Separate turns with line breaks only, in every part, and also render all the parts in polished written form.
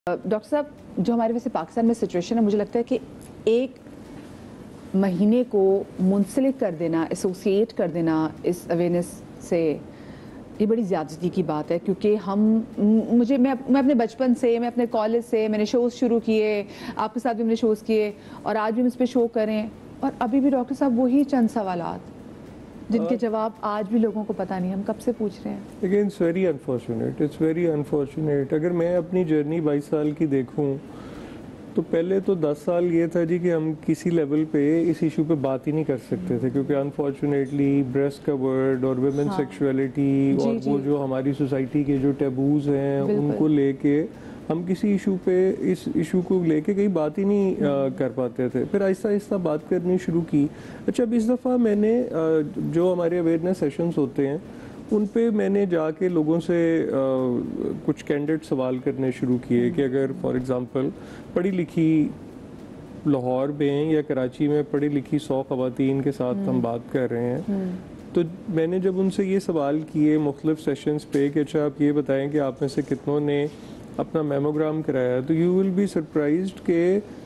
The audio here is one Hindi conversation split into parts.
डॉक्टर साहब, जो हमारे वैसे पाकिस्तान में सिचुएशन है, मुझे लगता है कि एक महीने को मुंसलिक कर देना, एसोसिएट कर देना इस अवेयरनेस से, ये बड़ी ज़्यादती की बात है। क्योंकि मैं अपने बचपन से, मैं अपने कॉलेज से मैंने शोज़ शुरू किए, आपके साथ भी मैंने शोज़ किए और आज भी हम इस पर शो करें, और अभी भी डॉक्टर साहब वही चंद सवालात जिनके जवाब आज भी लोगों को पता नहीं, हम कब से पूछ रहे हैं।
Again it's very unfortunate. अगर मैं अपनी जर्नी 22 साल की देखूं तो पहले तो 10 साल ये था जी कि हम किसी लेवल पे इस इशू पे बात ही नहीं कर सकते थे, क्योंकि अनफॉर्चुनेटली ब्रेस्ट का वर्ड और वुमेन सेक्सुअलिटी और वो जो हमारी सोसाइटी के जो टैबूज हैं उनको लेके हम किसी इस इशू को लेके कहीं बात ही नहीं कर पाते थे। फिर आहिस्ता आहिस्ता बात करनी शुरू की। अच्छा, अब इस दफ़ा मैंने जो हमारे अवेयरनेस सेशंस होते हैं उन पे मैंने जाके लोगों से कुछ कैंडिडेट सवाल करने शुरू किए कि अगर फॉर एग्ज़ाम्पल पढ़ी लिखी लाहौर में या कराची में पढ़ी लिखी 100 ख़वातीन के साथ हम बात कर रहे हैं, तो मैंने जब उनसे ये सवाल किए मुख्तलिफ सेशंस पे कि अच्छा आप ये बताएं कि आप में से कितनों ने अपना मेमोग्राम कराया, तो यू विल बी सरप्राइज्ड के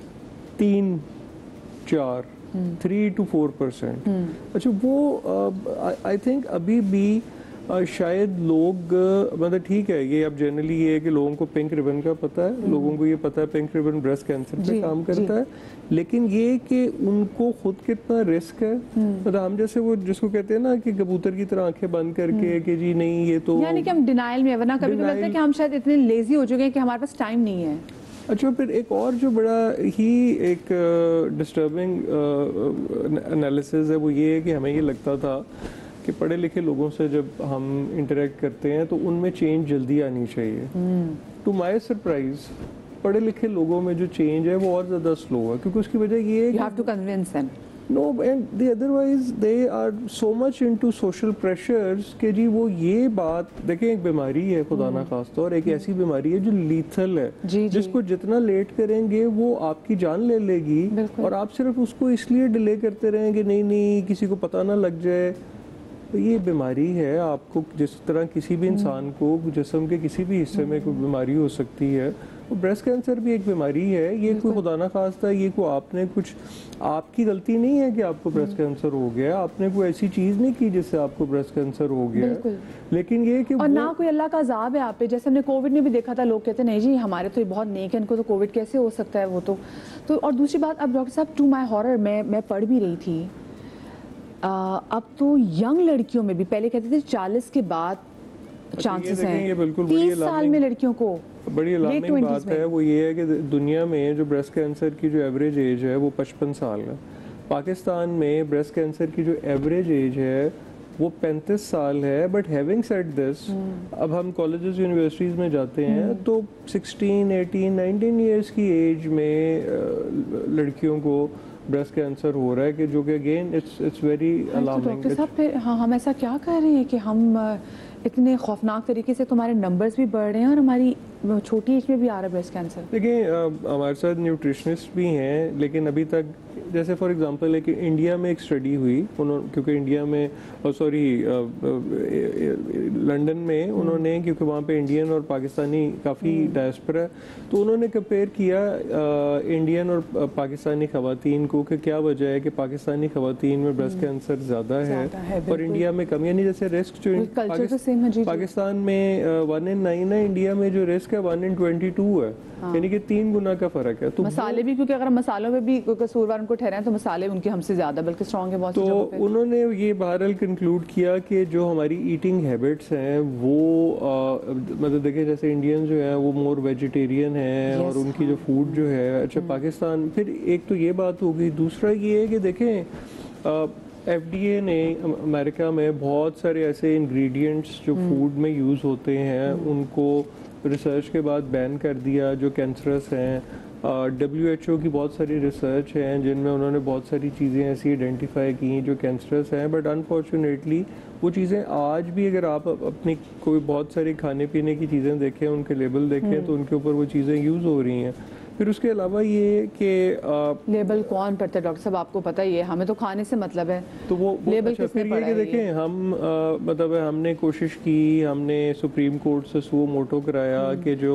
3 to 4%। अच्छा, वो आई थिंक अभी भी शायद लोग मतलब ठीक है, ये अब जनरली ये है कि लोगों को पिंक रिबन का पता है, लोगों को ये पता है पिंक रिबन ब्रेस्ट कैंसर पे काम करता है, लेकिन ये कि उनको खुद कितना रिस्क है, मतलब हम जैसे वो जिसको कहते हैं ना कि कबूतर की तरह आंखें बंद करके कि जी नहीं ये तो, यानी
कि हम डिनाइल में, वरना कभी लगता है कि हम शायद इतने लेजी हो चुके हैं कि हमारे पास टाइम नहीं है।
अच्छा, फिर एक और जो बड़ा ही एक डिस्टर्बिंग एनालिसिस है वो ये है कि हमें ये लगता था कि पढ़े लिखे लोगों से जब हम इंटरेक्ट करते हैं तो उनमें चेंज जल्दी आनी चाहिए। टू माय सरप्राइज पढ़े लिखे लोगों में जो चेंज है वो और ज़्यादा स्लो है, क्योंकि उसकी वजह ये है
you have to convince them।
No, and the otherwise they are so much into social pressures कि जी वो ये बात देखें, एक बीमारी है खुदा ना खास्ता, और एक ऐसी बीमारी है जो लीथल है, जिसको जितना लेट करेंगे वो आपकी जान ले लेगी, और आप सिर्फ उसको इसलिए डिले करते रहेंगे नहीं नहीं किसी को पता ना लग जाए। तो ये बीमारी है, आपको जिस तरह किसी भी इंसान को जिस्म के किसी भी हिस्से में कोई बीमारी हो सकती है, वो ब्रेस्ट कैंसर भी एक बीमारी है। ये कोई खुदा ना खास्ता, ये कोई आपने कुछ आपकी गलती नहीं है कि आपको ब्रेस्ट कैंसर हो गया, आपने कोई ऐसी चीज़ नहीं की जिससे आपको ब्रेस्ट कैंसर हो गया, लेकिन ये कि
और ना कोई अल्लाह का अज़ाब है आप पे। जैसे हमने कोविड में भी देखा था, लोग कहते नहीं जी हमारे तो ये बहुत नेक है, इनको तो कोविड कैसे हो सकता है, वो तो और दूसरी बात, अब डॉक्टर साहब टू माई हॉरर मैं पढ़ भी रही थी, अब तो यंग लड़कियों में भी, पहले कहते थे 40 के बाद चांसेस हैं, 30 साल में लड़कियों को।
बड़ी अलार्मिंग बात है वो ये है कि दुनिया में जो ब्रेस्ट कैंसर की जो एवरेज एज है वो 55 साल है। पाकिस्तान में ब्रेस्ट कैंसर की जो एवरेज एज है वो 35 साल है। बट हैविंग सेड दिस, अब हम कॉलेजेस यूनिवर्सिटीज़ में जाते हैं तो 16, 18, 19 ईयर्स की एज में लड़कियों को ब्रेस्ट कैंसर हो रहा है, कि जो कि again it's very alarming.
Doctor साहब, फिर हम ऐसा क्या कर रहे हैं कि हम इतने खौफनाक तरीके से, तुम्हारे नंबर्स भी बढ़ रहे हैं और हमारी छोटी एज में भी आ रहा है ब्रेस्ट कैंसर।
देखिए, हमारे साथ न्यूट्रिशनिस्ट भी हैं, लेकिन अभी तक जैसे फॉर एग्जांपल है कि इंडिया में एक स्टडी हुई, क्योंकि इंडिया में लंदन में उन्होंने, क्योंकि वहाँ पे इंडियन और पाकिस्तानी काफ़ी डायस्पोरा है, तो उन्होंने कंपेयर किया इंडियन और पाकिस्तानी ख़वातीन को कि क्या वजह है कि पाकिस्तानी ख़वातीन में ब्रेस्ट कैंसर ज़्यादा है और इंडिया में कम। यानी जैसे रिस्क जो पाकिस्तान में 1 in 9 है, इंडिया में जो रिस्क है 1 in 22 है, यानी कि 3 गुना का फर्क है। तो
मसाले भी, क्योंकि अगर मसालों में भी कसूरवार उनको ठहराएं तो मसाले उनके हमसे ज्यादा बल्कि स्ट्रॉन्ग है बहुत।
तो उन्होंने ये बहरहाल कंक्लूड किया कि जो हमारी ईटिंग हैबिट्स हैं वो मतलब देखिए जैसे इंडियन जो है वो मोर वेजिटेरियन है और उनकी जो फूड जो है, अच्छा पाकिस्तान, फिर एक तो ये बात होगी, दूसरा ये है कि देखें FDA ने अमेरिका में बहुत सारे ऐसे इंग्रेडिएंट्स जो फूड में यूज़ होते हैं उनको रिसर्च के बाद बैन कर दिया जो कैंसरस हैं। WHO की बहुत सारी रिसर्च हैं जिनमें उन्होंने बहुत सारी चीज़ें ऐसी आइडेंटिफाई की जो कैंसरस हैं, बट अनफॉर्चुनेटली वो चीज़ें आज भी अगर आप अपनी कोई बहुत सारी खाने पीने की चीज़ें देखें, उनके लेबल देखें तो उनके ऊपर वो चीज़ें यूज़ हो रही हैं। फिर उसके अलावा ये कि
लेबल कौन पढ़ता है डॉक्टर साहब, आपको पता ही है, हमें तो खाने से मतलब है।
तो वो
लेबल
अच्छा,
किसने
फिर ये
पढ़ा
कि
है ये?
देखें हम मतलब हमने कोशिश की, हमने सुप्रीम कोर्ट से सुओ मोटो कराया कि जो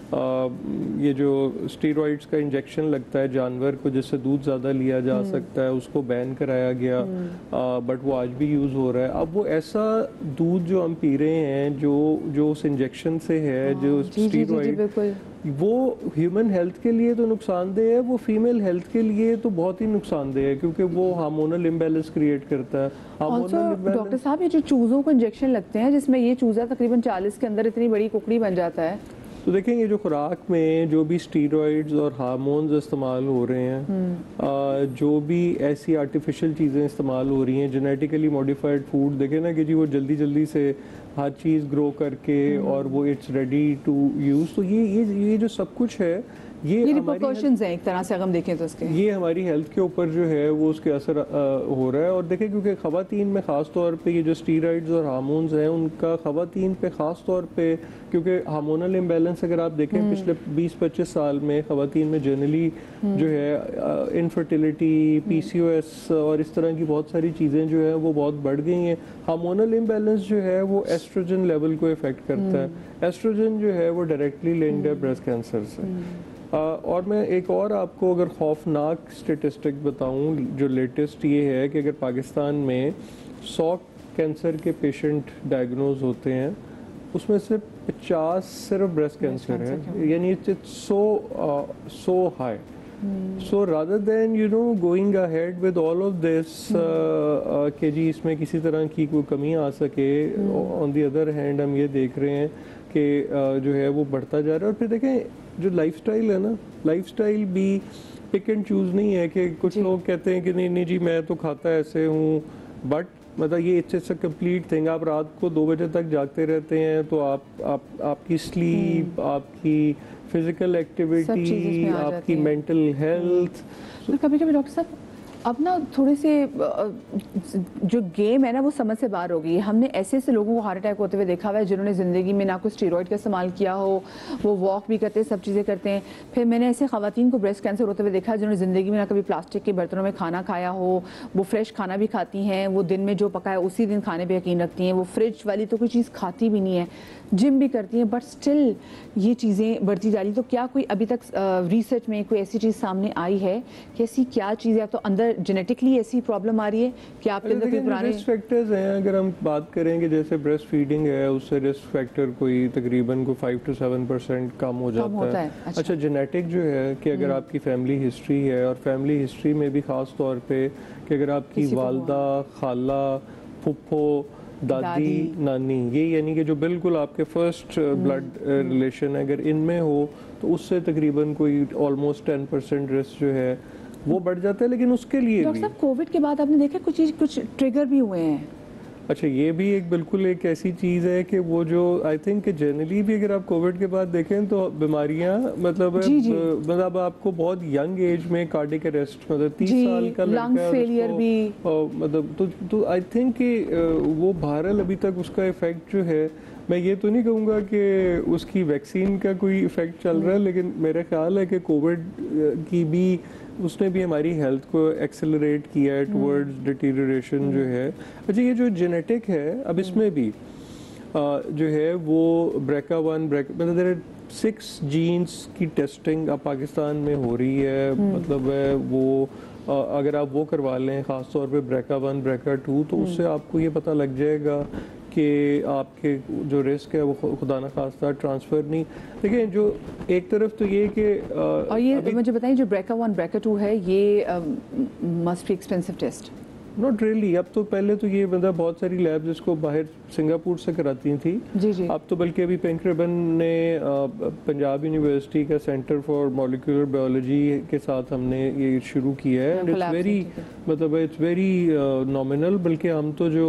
ये जो स्टीरॉइड्स का इंजेक्शन लगता है जानवर को जिससे दूध ज़्यादा लिया जा सकता है उसको बैन कराया गया, बट वो आज भी यूज़ हो रहा है। अब वो ऐसा दूध जो हम पी रहे हैं जो उस इंजेक्शन से है, जो
जी जी जी जी
स्टीरॉइड,
बिल्कुल।
वो ह्यूमन हेल्थ के लिए तो नुकसानदेह है, वो फीमेल हेल्थ के लिए तो बहुत ही नुकसानदेह है क्योंकि वो हार्मोनल इम्बैलेंस क्रिएट करता है।
ऑल्सो
हार्मोनल
डॉक्टर साहब ये जो चूज़ों को इंजेक्शन लगते हैं जिसमें ये चूज़ा तकरीबन 40 के अंदर इतनी बड़ी कुकड़ी बन जाता है।
तो देखें ये जो खुराक में जो भी स्टीरॉइड्स और हार्मोन्स इस्तेमाल हो रहे हैं, जो भी ऐसी आर्टिफिशियल चीज़ें इस्तेमाल हो रही हैं, जेनेटिकली मॉडिफाइड फूड, देखें ना कि जी वो जल्दी जल्दी से हर चीज़ ग्रो करके और वो इट्स रेडी टू यूज़, तो ये जो सब कुछ है ये
रिपरकशंस हैं एक तरह से अगर हम देखें तो इसके,
ये हमारी हेल्थ के ऊपर जो है वो उसके असर हो रहा है। और देखें क्योंकि ख़वातीन में ख़ास तौर पे ये जो स्टीरॉइड्स और हार्मोन्स हैं उनका ख़वातीन पे ख़ास तौर पे, क्योंकि हार्मोनल इम्बैलेंस अगर आप देखें पिछले 20-25 साल में ख़वातीन में जनरली जो है इनफर्टिलिटी, PCOS और इस तरह की बहुत सारी चीज़ें जो है वो बहुत बढ़ गई हैं। हार्मोनल इम्बैलेंस जो है वो एस्ट्रोजन लेवल को इफ़ेक्ट करता है। एस्ट्रोजन जो है वो डायरेक्टली लिंक्ड है ब्रेस्ट कैंसर से। और मैं एक और आपको अगर खौफनाक स्टेटिस्टिक बताऊं, जो लेटेस्ट ये है कि अगर पाकिस्तान में 100 कैंसर के पेशेंट डायग्नोज होते हैं उसमें से 50 सिर्फ ब्रेस्ट कैंसर है, यानी it's so high. So rather than going ahead with all of this कि जी इसमें किसी तरह की कोई कमी आ सके, ऑन द अदर हैंड हम ये देख रहे हैं कि जो है वो बढ़ता जा रहा है। और फिर देखें जो लाइफस्टाइल है ना, लाइफस्टाइल भी पिक एंड चूज़ नहीं है कि कुछ लोग कहते हैं कि नहीं नहीं जी मैं तो खाता ऐसे हूँ, बट मतलब ये इट्स अ कंप्लीट थिंग। आप रात को 2 बजे तक जागते रहते हैं तो आपकी स्लीप, आपकी फिजिकल एक्टिविटी, आपकी मेंटल हेल्थ।
कभी कभी डॉक्टर साहब अब ना थोड़े से जो गेम है ना वो समझ से बाहर हो गई है। हमने ऐसे ऐसे लोगों को हार्ट अटैक होते हुए देखा हुआ है जिन्होंने ज़िंदगी में ना कोई स्टीरॉइड का इस्तेमाल किया हो, वो वॉक भी करते हैं, सब चीज़ें करते हैं। फिर मैंने ऐसे ख़वातीन को ब्रेस्ट कैंसर होते हुए देखा है जिन्होंने ज़िंदगी में ना कभी प्लास्टिक के बर्तनों में खाना खाया हो, वो फ्रेश खाना भी खाती हैं, वो दिन में जो पकाया उसी दिन खाने पर यकीन रखती हैं, वो फ्रिज वाली तो कोई चीज़ खाती भी नहीं है, जिम भी करती हैं, बट स्टिल ये चीज़ें बढ़ती जा रही। तो क्या कोई अभी तक रिसर्च में कोई ऐसी चीज़ सामने आई है कि ऐसी क्या चीज़ है, तो अंदर जेनेटिकली ऐसी प्रॉब्लम आ रही है कि आपके अंदर कोई पुराने
रिस्क फैक्टर्स हैं? अगर हम बात करेंगे जैसे ब्रेस्ट फीडिंग है उससे रिस्क फैक्टर कोई तकरीबन को 5 to 7% कम हो जाता है। अच्छा जेनेटिक जो है कि अगर आपकी फैमिली हिस्ट्री है, और फैमिली हिस्ट्री में भी ख़ास तौर पे कि अगर आपकी वालदा, खाला, फुप्पो, दादी, नानी, ये यानी कि जो बिल्कुल आपके फर्स्ट ब्लड रिलेशन है, अगर इनमें हो तो उससे तकरीबन कोई ऑलमोस्ट 10% रिस्क जो है वो बढ़ जाता है। लेकिन उसके लिए
डॉक्टर साहब कोविड के बाद आपने देखा कुछ ट्रिगर भी हुए हैं।
अच्छा ये भी एक बिल्कुल एक ऐसी चीज़ है कि वो जो आई थिंक जनरली भी अगर आप कोविड के बाद देखें तो बीमारियां मतलब आपको बहुत यंग एज में कार्डियक अरेस्ट, मतलब 30 साल का लड़का
फेलियर भी
मतलब तो आई थिंक कि वो बहरहाल अभी तक उसका इफेक्ट जो है, मैं ये तो नहीं कहूँगा कि उसकी वैक्सीन का कोई इफेक्ट चल रहा है, लेकिन मेरा ख्याल है कि कोविड की भी उसने भी हमारी हेल्थ को एक्सेलरेट किया है टुवर्ड्स डिटीरियरेशन जो है। अच्छा ये जो जेनेटिक है अब इसमें भी जो है वो BRCA1 मतलब देयर 6 जीन्स की टेस्टिंग अब पाकिस्तान में हो रही है, मतलब वो अगर आप वो करवा लें ख़ास तौर पे BRCA1 BRCA2 तो उससे आपको ये पता लग जाएगा कि आपके जो रिस्क है वो खुदा न खास्ता ट्रांसफ़र नहीं। देखिए जो एक तरफ तो ये कि
और ये मुझे बताइए जो BRCA1 BRCA2 है ये must be expensive test?
Not really. अब तो पहले तो ये मतलब बहुत सारी लैब्स इसको बाहर सिंगापुर से कराती थी
जी।
अब तो बल्कि अभी पिंक रिबन ने पंजाब यूनिवर्सिटी का सेंटर फॉर मॉलिक्यूलर बायोलॉजी के साथ हमने ये शुरू किया है, एंड इट्स वेरी मतलब इट्स वेरी नॉमिनल। बल्कि हम तो जो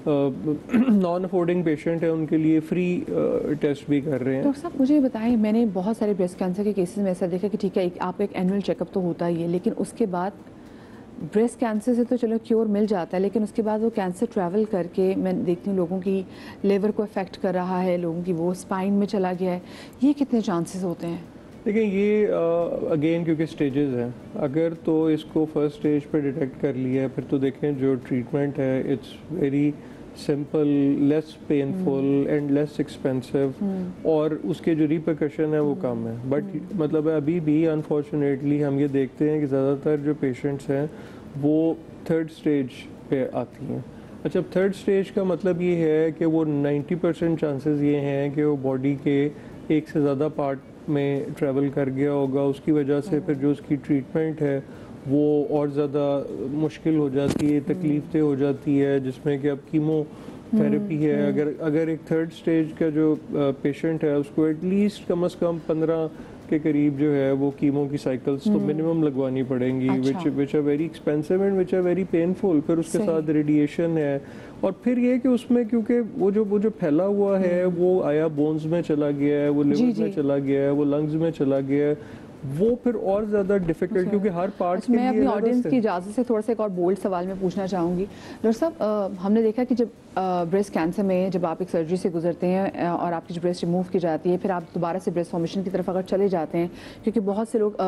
नॉन अफोर्डिंग पेशेंट है उनके लिए फ्री टेस्ट भी कर रहे हैं।
डॉक्टर साहब मुझे बताएं, मैंने बहुत सारे ब्रेस्ट कैंसर के केसेस में ऐसा देखा कि ठीक है आपका एक एनुअल चेकअप तो होता ही है, लेकिन उसके बाद ब्रेस्ट कैंसर से तो चलो क्योर मिल जाता है, लेकिन उसके बाद वो कैंसर ट्रैवल करके मैं देखती हूँ लोगों की लिवर को अफेक्ट कर रहा है, लोगों की वो स्पाइन में चला गया है। ये कितने चांसेस होते हैं?
देखिए ये अगेन क्योंकि स्टेजेस हैं, अगर तो इसको फर्स्ट स्टेज पे डिटेक्ट कर लिया है फिर तो देखें जो ट्रीटमेंट है it's very simple, less painful and less expensive, और उसके जो रिpercussion है वो कम है। बट मतलब अभी भी अनफॉर्चुनेटली हम ये देखते हैं कि ज़्यादातर जो पेशेंट्स हैं वो थर्ड स्टेज पे आती हैं। अच्छा, थर्ड स्टेज का मतलब ये है कि वो 90% चांसेस ये हैं कि वो बॉडी के एक से ज़्यादा पार्ट में ट्रैवल कर गया होगा, उसकी वजह से फिर जो उसकी ट्रीटमेंट है वो और ज़्यादा मुश्किल हो जाती है, तकलीफ़ें हो जाती है, जिसमें कि अब कीमोथेरेपी है। अगर एक थर्ड स्टेज का जो पेशेंट है उसको एटलीस्ट कम से कम 15 के करीब जो है वो कीमो की साइकिल्स तो मिनिमम लगवानी पड़ेंगी, which are very expensive and which are very painful. फिर उसके साथ रेडिएशन है, और फिर ये कि उसमें क्योंकि वो जो फैला हुआ है वो आया बोन्स में चला गया है, वो लिवर में चला गया है, वो लंग्स में चला गया है, वो फिर और ज़्यादा डिफिकल्ट क्योंकि हर पार्ट के लिए।
मैं अपनी ऑडियंस की इजाज़त से थोड़ा सा एक और बोल्ड सवाल मैं पूछना चाहूँगी। डॉक्टर साहब, हमने देखा कि जब ब्रेस्ट कैंसर में जब आप एक सर्जरी से गुजरते हैं और आपकी जो ब्रेस्ट रिमूव की जाती है, फिर आप दोबारा से ब्रेस्ट फॉर्मेशन की तरफ अगर चले जाते हैं, क्योंकि बहुत से लोग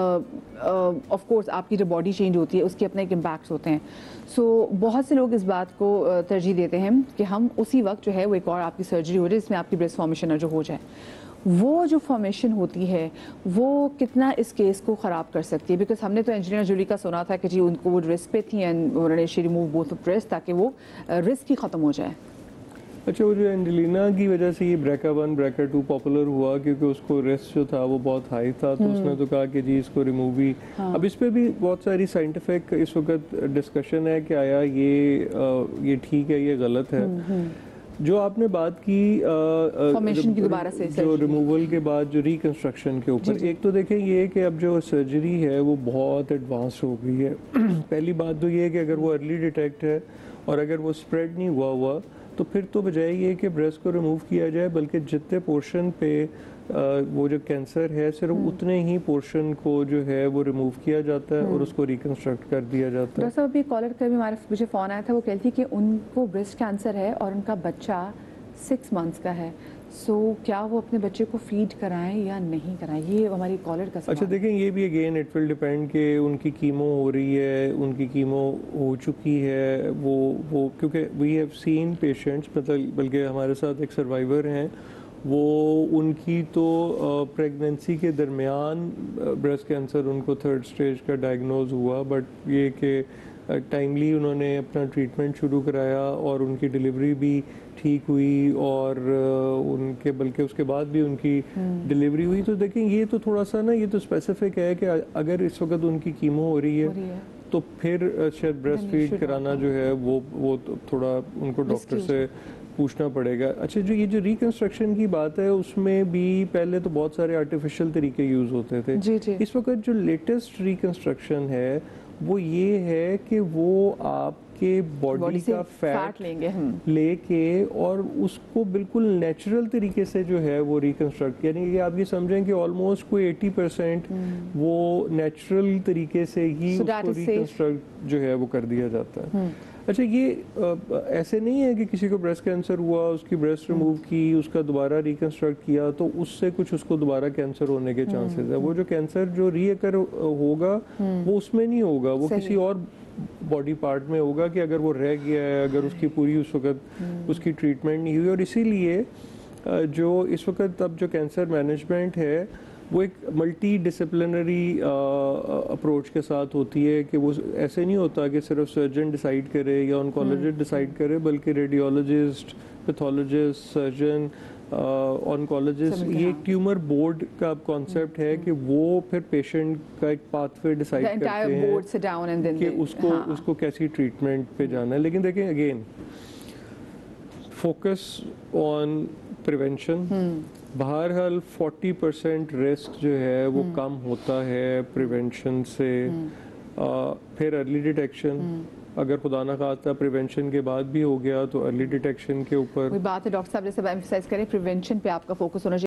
ऑफ कोर्स आपकी जो बॉडी चेंज होती है उसके अपने एक इम्पैक्ट्स होते हैं। सो बहुत से लोग इस बात को तरजीह देते हैं कि हम उसी वक्त जो है वो एक और आपकी सर्जरी हो जाए जिसमें आपकी ब्रेस्ट फॉर्मेशन जो हो जाए। वो जो फॉर्मेशन होती है वो कितना इस केस को ख़राब कर सकती है? बिकॉज हमने तो एंजेलिना जोली का सुना था कि जी उनको वो रिस्क पे थी एंड उन्होंने शी रिमूव बोथ ब्रेस्ट ताकि वो रिस्क ही ख़त्म हो जाए।
अच्छा, वो जो एंजेलिना की वजह से ये BRCA1 BRCA2 पॉपुलर हुआ क्योंकि उसको रिस्क जो था वो बहुत हाई था, तो उसने तो कहा कि जी इसको रिमूव ही। अब इस पे भी बहुत सारी साइंटिफिक इस वक्त डिस्कशन है कि आया ये ठीक है, ये गलत है। जो आपने बात की
फॉर्मेशन की दोबारा से
जो रिमूवल के बाद जो रिकंस्ट्रक्शन के ऊपर, एक तो देखें ये कि अब जो सर्जरी है वो बहुत एडवांस हो गई है। पहली बात तो ये है कि अगर वो अर्ली डिटेक्ट है और अगर वो स्प्रेड नहीं हुआ तो फिर तो बजाय ये कि ब्रेस्ट को रिमूव किया जाए, बल्कि जितने पोर्शन पे वो जो कैंसर है सिर्फ उतने ही पोर्शन को जो है वो रिमूव किया जाता है और उसको रिकंस्ट्रक्ट कर दिया जाता है।
डॉक्टर साहब, अभी कॉलर का भी हमारे मुझे फ़ोन आया था, वो कहती थी कि उनको ब्रेस्ट कैंसर है और उनका बच्चा 6 मंथ्स का है। सो क्या वो अपने बच्चे को फीड कराएं या नहीं कराएं? ये हमारी कॉलर का सवाल।
अच्छा, देखें ये भी अगेन इट विल डिपेंड कि उनकी कीमो हो रही है, उनकी कीमो हो चुकी है, वो क्योंकि वी हैव सीन पेशेंट्स, मतलब बल्कि हमारे साथ एक सर्वाइवर हैं, वो उनकी तो प्रेगनेंसी के दरमियान ब्रेस्ट कैंसर उनको थर्ड स्टेज का डायग्नोज हुआ, बट ये कि टाइमली उन्होंने अपना ट्रीटमेंट शुरू कराया और उनकी डिलीवरी भी ठीक हुई, और उनके बल्कि उसके बाद भी उनकी डिलीवरी हुई। तो देखें ये तो थोड़ा सा ना, ये तो स्पेसिफिक है कि अगर इस वक्त उनकी कीमो हो रही है तो फिर शायद ब्रेस्ट फीड कराना जो है वो तो थोड़ा उनको डॉक्टर से पूछना पड़ेगा। अच्छा, जो ये जो रिकंस्ट्रक्शन की बात है उसमें भी पहले तो बहुत सारे आर्टिफिशियल तरीके यूज़ होते थे।
जी।
इस वक्त जो लेटेस्ट रिकंस्ट्रक्शन है वो ये है कि वो आपके बॉडी का फैट लेके और उसको बिल्कुल नेचुरल तरीके से जो है वो रिकंस्ट्रक्ट, यानी कि आप ये समझें कि ऑलमोस्ट कोई 80% वो नेचुरल तरीके से ही उसको रिकंस्ट्रक्ट जो है वो कर दिया जाता है। अच्छा, ये ऐसे नहीं है कि किसी को ब्रेस्ट कैंसर हुआ, उसकी ब्रेस्ट रिमूव की, उसका दोबारा रिकंस्ट्रक्ट किया तो उससे कुछ उसको दोबारा कैंसर होने के चांसेस है। वो जो कैंसर जो रीअकर होगा वो उसमें नहीं होगा, वो किसी और बॉडी पार्ट में होगा कि अगर वो रह गया है, अगर उसकी पूरी उस वक्त उसकी ट्रीटमेंट नहीं हुई। और इसीलिए जो इस वक्त अब जो कैंसर मैनेजमेंट है वो एक मल्टी डिसिप्लिनरी अप्रोच के साथ होती है कि वो ऐसे नहीं होता कि सिर्फ सर्जन डिसाइड करे या ऑन्कोलॉजिस्ट डिसाइड करे, बल्कि रेडियोलॉजिस्ट, पैथोलॉजिस्ट, सर्जन, ऑन्कोलॉजिस्ट, ये एक ट्यूमर बोर्ड का कॉन्सेप्ट है कि वो फिर पेशेंट का एक पाथवे डिसाइड करते हैं कि उसको कैसी ट्रीटमेंट पे जाना है। लेकिन देखें अगेन फोकस ऑन प्रिवेंशन। बहरहाल 40% रिस्क जो है वो कम होता है प्रिवेंशन से। फिर अर्ली डिटेक्शन, अगर खुदा ना खास्ता प्रिवेंशन के बाद भी हो गया तो अर्ली डिटेक्शन के ऊपर
बात है। डॉक्टर साहब जैसे एम्फसाइज करें प्रिवेंशन पे आपका फोकस होना चाहिए।